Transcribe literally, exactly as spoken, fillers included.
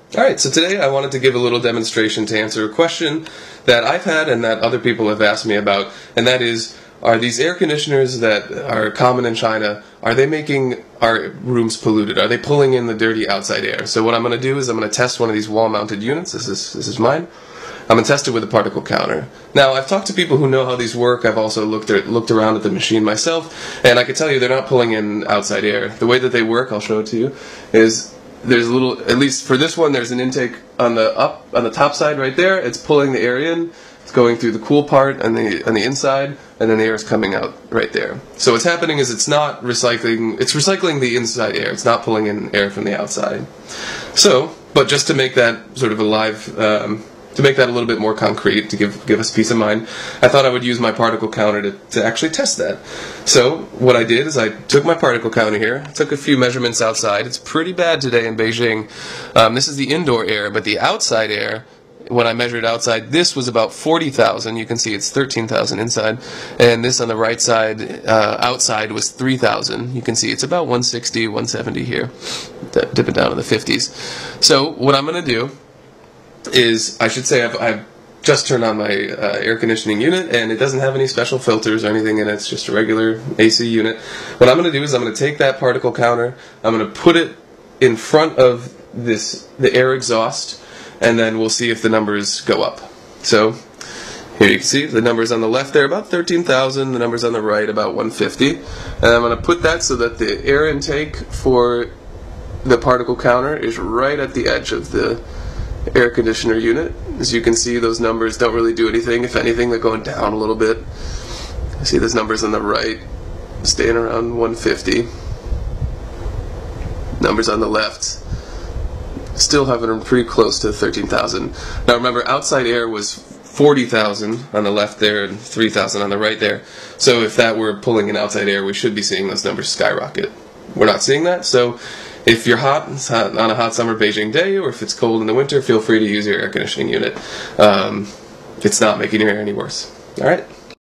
Alright, so today I wanted to give a little demonstration to answer a question that I've had and that other people have asked me about, and that is, are these air conditioners that are common in China, are they making our rooms polluted? Are they pulling in the dirty outside air? So what I'm going to do is I'm going to test one of these wall-mounted units. This is, this is mine. I'm going to test it with a particle counter. Now, I've talked to people who know how these work. I've also looked at, looked around at the machine myself, and I can tell you they're not pulling in outside air. The way that they work, I'll show it to you, is there's a little, at least for this one, there's an intake on the up on the top side right there. It's pulling the air in. It's going through the cool part on the on the inside, and then the air is coming out right there. So what's happening is it's not recycling. It's recycling the inside air. It's not pulling in air from the outside. So, but just to make that sort of a live. Um, To make that a little bit more concrete, to give give us peace of mind, I thought I would use my particle counter to, to actually test that. So what I did is I took my particle counter here, took a few measurements outside. It's pretty bad today in Beijing. Um, this is the indoor air, but the outside air, when I measured outside, this was about forty thousand. You can see it's thirteen thousand inside. And this on the right side, uh, outside, was three thousand. You can see it's about one sixty, one seventy here, dipping down in the fifties. So what I'm going to do is, I should say, I've, I've just turned on my uh, air conditioning unit, and it doesn't have any special filters or anything in it. It's just a regular A C unit. What I'm going to do is I'm going to take that particle counter, I'm going to put it in front of this the air exhaust, and then we'll see if the numbers go up. So here you can see the numbers on the left there, about thirteen thousand, the numbers on the right about one fifty, and I'm going to put that so that the air intake for the particle counter is right at the edge of the air conditioner unit. As you can see, those numbers don't really do anything. If anything, they're going down a little bit. You see those numbers on the right staying around one fifty. Numbers on the left still having them pretty close to thirteen thousand. Now remember, outside air was forty thousand on the left there and three thousand on the right there. So if that were pulling in outside air, we should be seeing those numbers skyrocket. We're not seeing that, so if you're hot, it's hot on a hot summer Beijing day, or if it's cold in the winter, feel free to use your air conditioning unit. Um, it's not making your air any worse. All right.